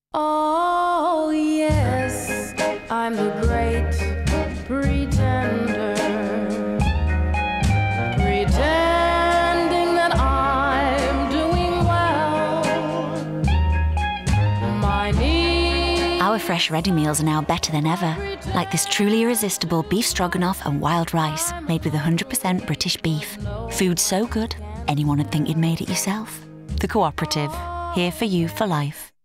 Oh, yes, I'm the great pretender, pretending that I'm doing well. My needs. Our fresh ready meals are now better than ever, like this truly irresistible beef stroganoff and wild rice made with 100% British beef. Food so good, anyone would think you'd made it yourself. The Co-operative, here for you for life.